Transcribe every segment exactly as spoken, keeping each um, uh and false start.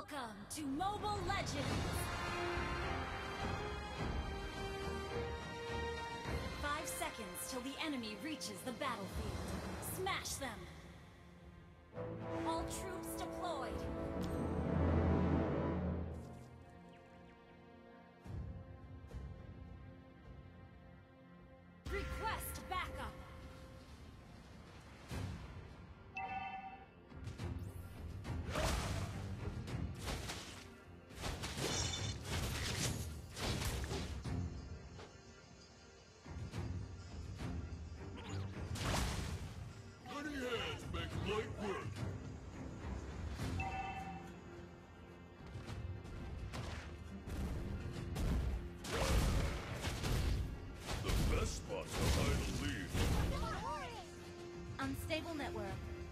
Welcome to Mobile Legends! Five seconds till the enemy reaches the battlefield. Smash them! All troops deployed! Request backup! Unstable network.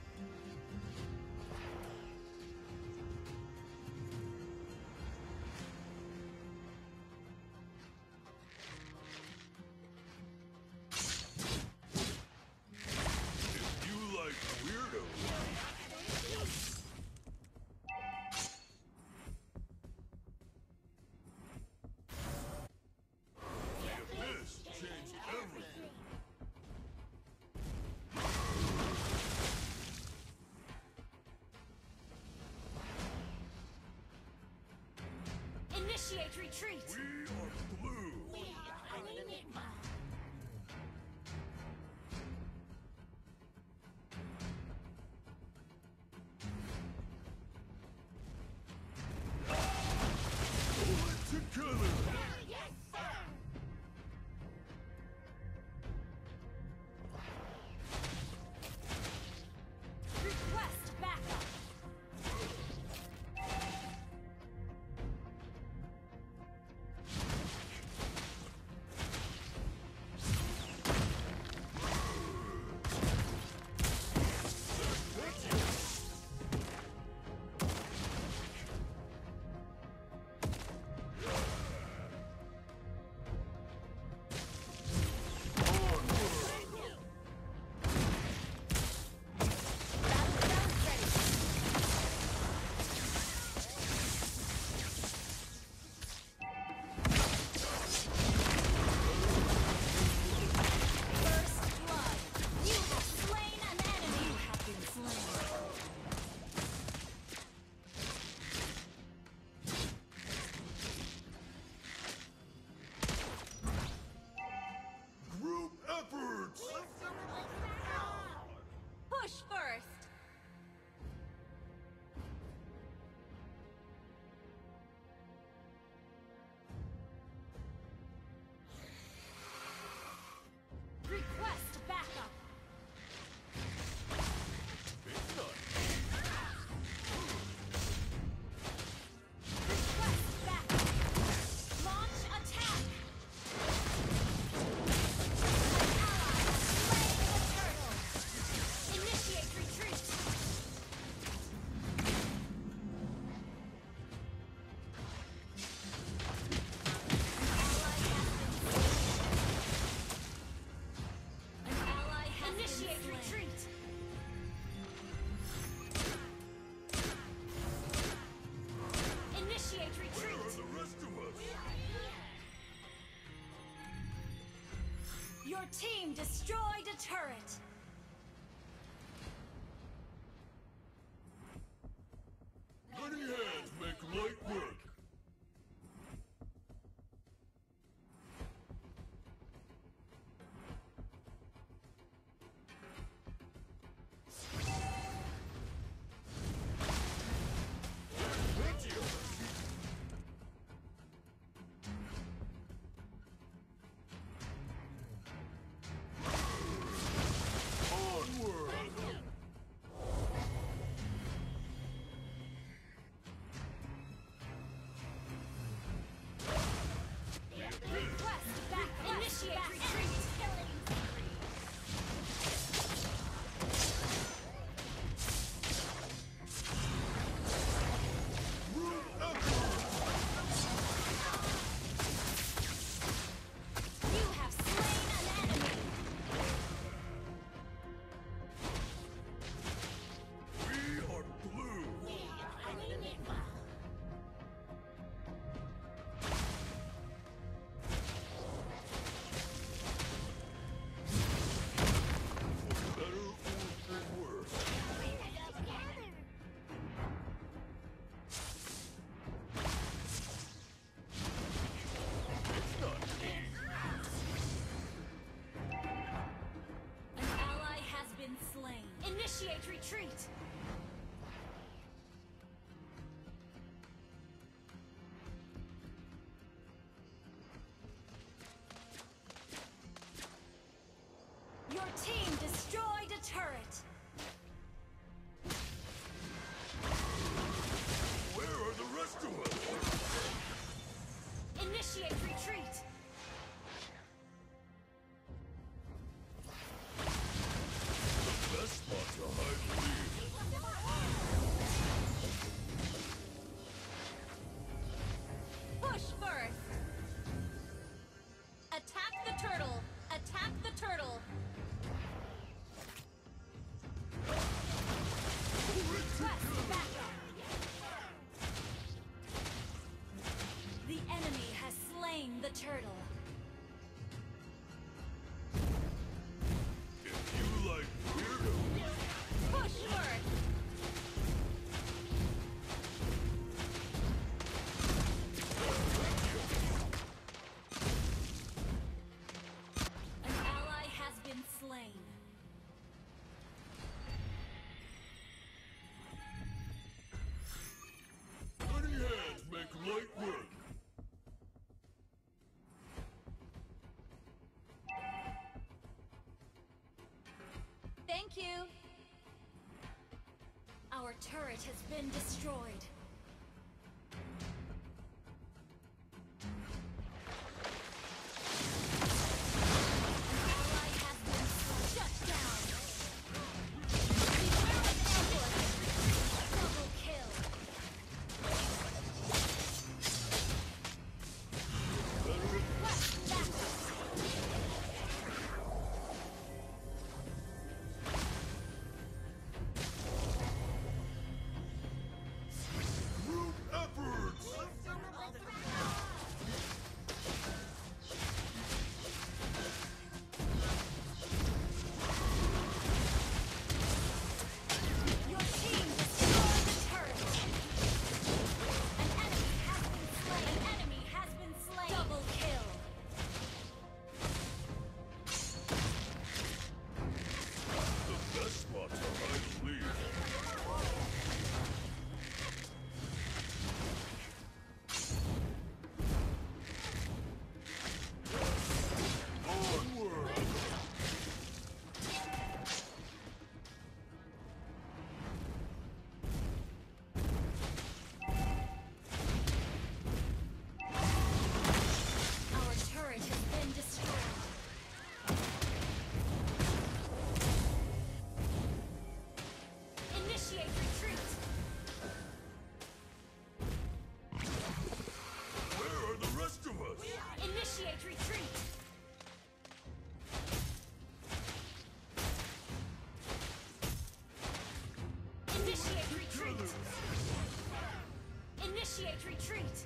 If you like weirdos. This changed everything. Initiate retreat! We are blue. We are an enigma. Pull it together. Yes, sir! Request backup! Group efforts. Push first! Request backup! It's done. Request backup! Launch attack! Initiate retreat! An ally has Initiate retreat! Initiate Where are retreat! the rest of us? Your team destroyed a turret! Many hands make light work. Plenty of us. retreat! Your team destroyed a turret! Where are the rest of us? Initiate retreat! The best spot to hide and leave. Push first! Attack the turtle! Attack the turtle! Request backup! The enemy has slain the turtle. If you like weirdos, Push first! An ally has been slain. many hands make light work. Thank you. Our turret has been destroyed. An ally has been shut down. Double kill. Request backup. Group efforts! Your team destroyed the turret. An enemy has been slain. An enemy has been slain. Double kill. The best spot to hide and leave. Onward! Our turret has been destroyed. Initiate retreat. Where are the rest of us? Initiate retreat. Initiate retreat. Initiate retreat.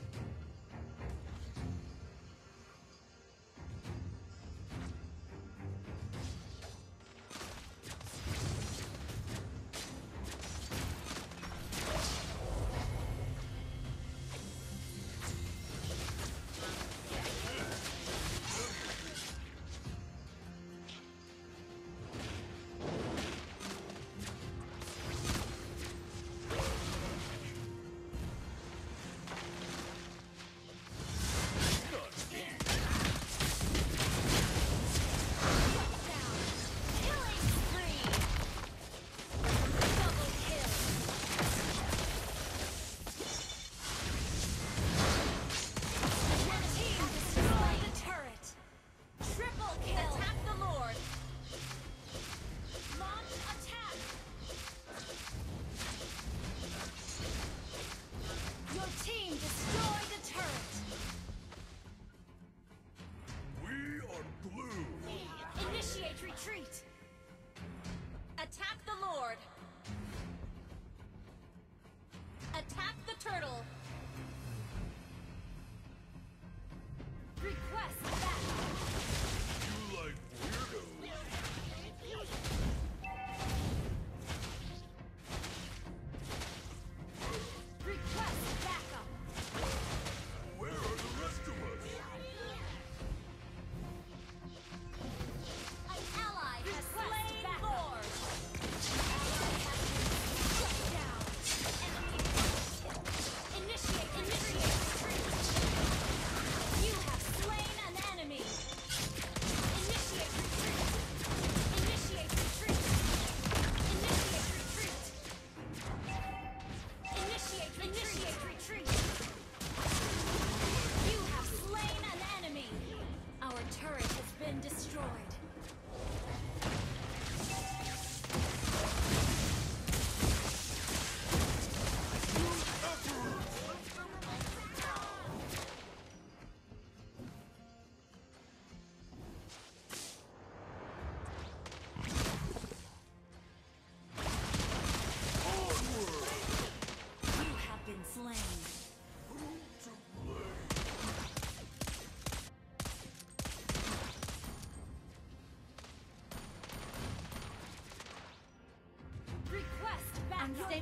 turtle. Request backup. You like weirdos? Request backup. Where are the rest of us? An ally has slain Lord. Ally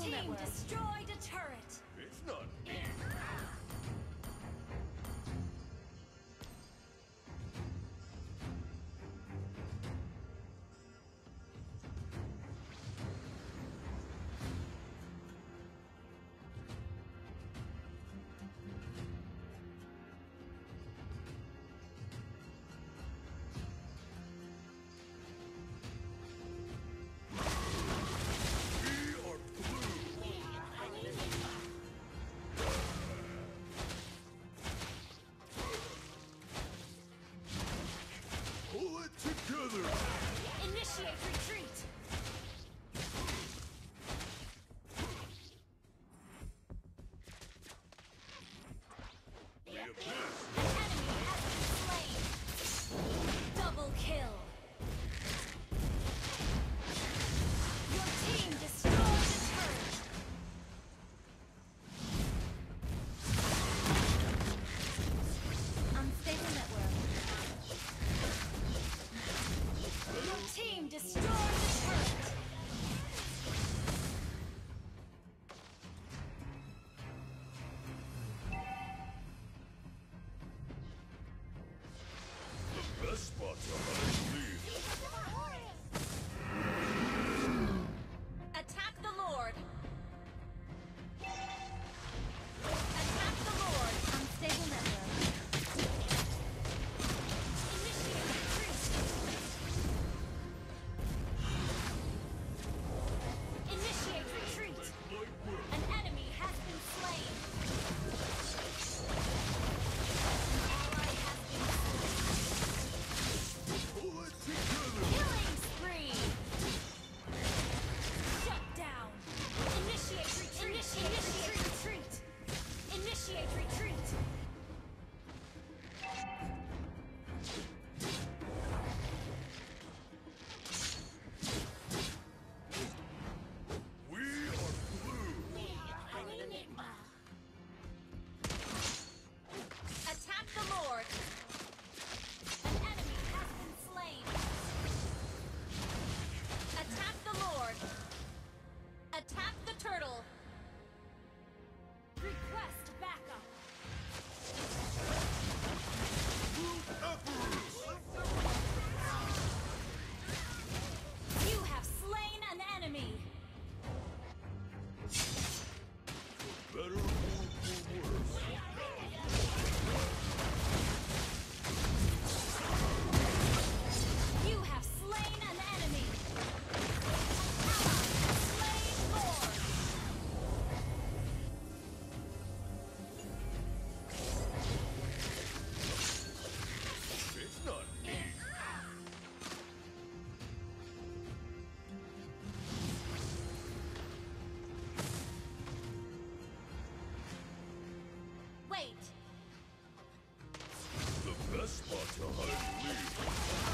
team network. destroyed a turret. It's not me. We are blue. Pull it together. Initiate retreat. The abyss. An enemy has been slain. Double kill. Your team destroyed the turret. Unstable network. Your team destroyed the turret. The best spot to hide lead. Attack the Lord. Attack the Lord. Unstable network. Initiate retreat. Initiate retreat. Light work. An enemy has been slain. Ally has been slain. Pull it together. Killing spree. Shut down. Initiate retreat. Initiate retreat. Initiate retreat. We are blue. Attack the Lord. An enemy has been slain. Attack the Lord. Attack the turtle. Request backup. Blue Emperors. You have slain an enemy. Better or for worse. You have slain an enemy. Ally slain Lord. It's not me. Wait. The best spot to hide lead.